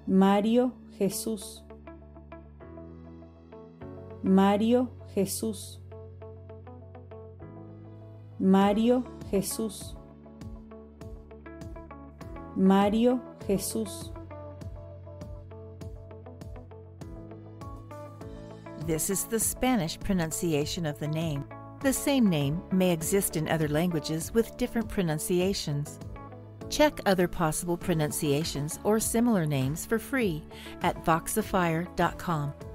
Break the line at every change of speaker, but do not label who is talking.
Mario Jesús. Mario Jesús. Mario Jesús. Mario Jesús.
This is the Spanish pronunciation of the name. The same name may exist in other languages with different pronunciations. Check other possible pronunciations or similar names for free at Voxifier.com.